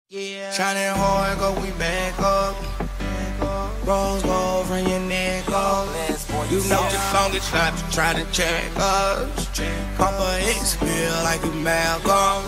Yeah. Shining hard, go we back up. Rose gold from your neck up. You know the longest time to try to check us. Papa X feel like you Malcolm.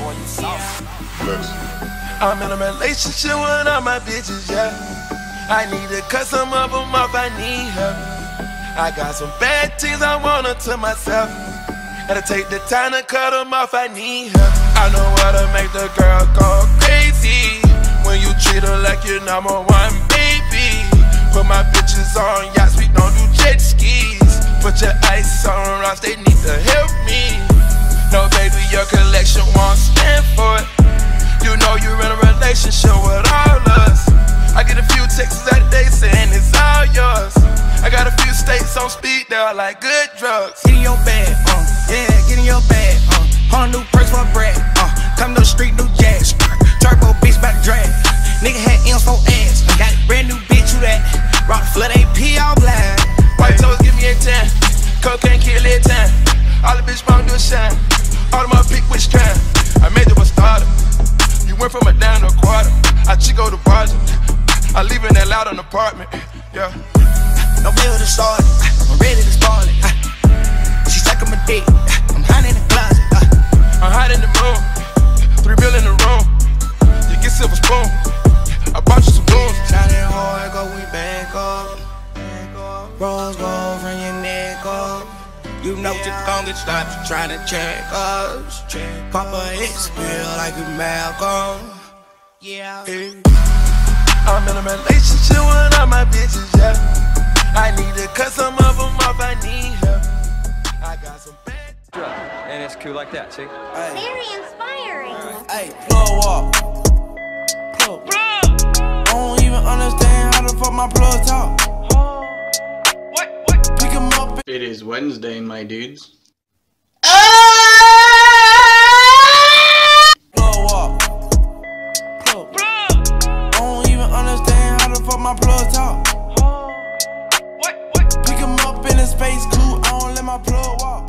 I'm in a relationship with all my bitches, yeah. I need to cut some of them off, I need her. I got some bad things I want her to myself. Gotta take the time to cut them off, I need her. I know how to make the girl go crazy when you treat her like your number one baby. Put my bitches on yachts, we don't do jet skis. Put your ice on rocks, they need to help me. No baby, your collection won't stand for it. You know you're in a relationship with all us. I get a few texts out a day saying it's all yours. I got a few states on speed, they're like good drugs. Get in your bag, yeah, get in your bag, Whole new perks for a bread, come to the street, new jazz. Turbo bitch back to drag. Nigga had M's for ass. Got a brand new bitch, who that? Rock the flood AP all black. White toes give me a 10. Cocaine kill it 10. All the bitch won't do a shine. All of my pick which kind. I made it a starter. You went from a dime to a quarter. I Chico the bargain. I live in that loud an apartment. Yeah. No bill to start it. I'm ready to start it. She sucking my dick. I'm hiding in the closet. I'm hot in the room. 3 bill in the room. You get silver spoon. I bought you some blues. Shining hard, go we back up. Rose gold from your neck up. You know the longest time to try to check us. Papa X feel like you Malcolm. Yeah. I'm in a relationship with all my bitches, yeah. I need to cut some of them off, I need her. I got some bad. And it's cool like that, see? Very inspiring. Hey, plug up. Plug. I don't even understand how the fuck my plug talk. What? Pick 'em up. It is Wednesday, my dudes. Plug up. Plug. I don't even understand how the fuck my plug talk. Pick 'em up in a space coupe. I don't let my plug walk.